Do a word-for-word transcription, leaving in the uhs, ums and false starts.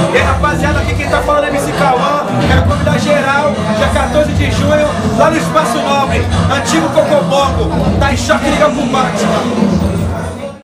E aí, rapaziada, aqui quem tá falando é M C Cauã. Quero convidar geral, dia quatorze de junho, lá no Espaço Nobre, antigo Cocobongo. Tá em choque, liga pro Batman.